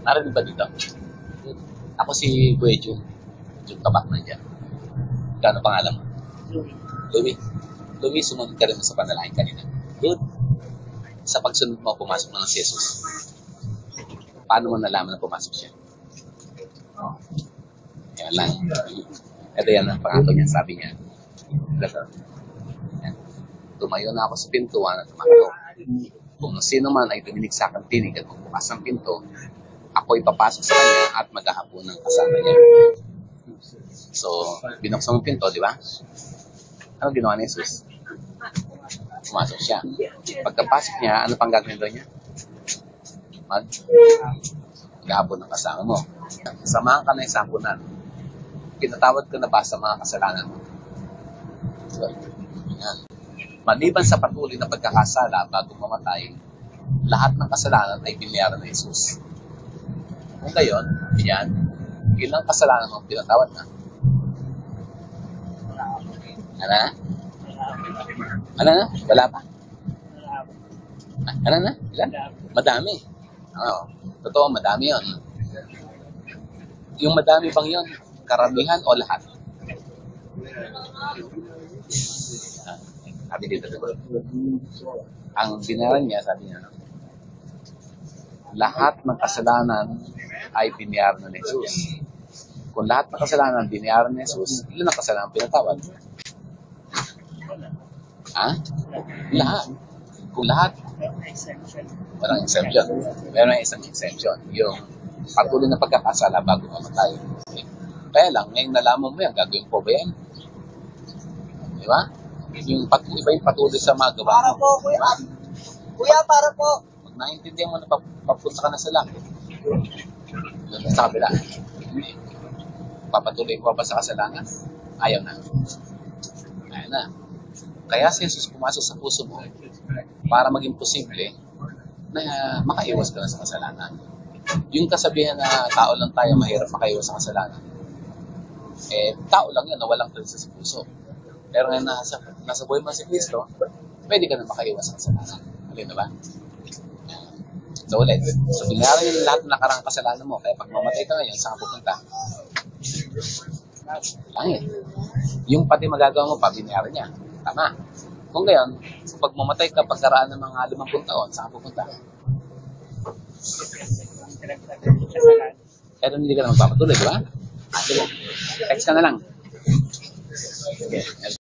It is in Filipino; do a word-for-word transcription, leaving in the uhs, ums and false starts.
Narinig ba dito? Ako si Kuya Jun. Jun Tabak na dyan. Kano pangalan mo? Louie. Louie, sumunod ka rin sa panalangin kanina. Good. Sa pagsunod mo, pumasok na ng si Jesus. Paano mo nalaman na pumasok siya? Yan lang. Ito yan ang pangako niya. Sabi niya. Ito. Yan. Tumayo na ako sa pintuan at tumakbo. Kung sino man ay duminig sa aking tinig at bukas ang pinto, ako'y papasok sa kanya at maghahapon ng kasama niya. So, binuksan ang pinto, di ba? Ano ginawa ni Jesus? Pumasok siya. Pagkapasok niya, ano pang gagawin doon niya? Mag maghahapon ng kasama mo. Samahan ka na isang punan. Pinatawad ka na ba sa mga kasalanan mo? So, yan. Maliban sa patuloy na pagkakasala bago mamatay, lahat ng kasalanan ay binayaran ng Jesus. Kung gayon, yan, ilang kasalanan mo pinatawad na? Ano na? Ano na? Wala pa? Ano na? Ilan? Madami. Oo. Totoo, madami yun. Yung madami bang yun? Karamihan o lahat? Sabi dito, ang binayaran niya, sabi niya, lahat ng kasalanan ay binayaran ng Jesus. Kung lahat ng kasalanan binayaran ng Jesus, ilan ang kasalanan pinatawad? Ha? Lahat. Kung lahat, walang exemption. Meron isang exemption. Yung patuloy na pagkakasala bago mamatay. Kaya lang, ngayong nalaman mo yan, gagawin po ba yan? Di ba? Yung patuloy, iba yung patuloy sa mga gawa mo. Para po, kuya. Kuya, para po. Pag naiintindihan mo na papunta ka na sa langit, doon sa kabila, hindi. Papatuloy mo ba sa kasalanan? Ayaw na. Ayaw na. Kaya si Jesus pumasok sa puso mo para maging posible na uh, makaiwas ka na sa kasalanan. Yung kasabihan na tao lang tayo mahirap makaiwas sa kasalanan, eh, tao lang yan na walang kalisa sa puso. Pero ngayon nasa, nasa buhay mo si Kristo, pwede ka na makaiwas sa kasalanan. Alin na ba? So ulit, so binayaran yung lahat ng nakarang kasalanan mo, kaya pag mamatay ka ngayon, saan ka pupunta? Langit. Yung pati magagawa mo pa, binayaran niya. Tama. Kung gayon, pag mamatay ka, pagkaraan ng mga limampung taon, saan ka pupunta? Kaya hindi ka na magpapatuloy, di ba? Text ka na lang. Okay.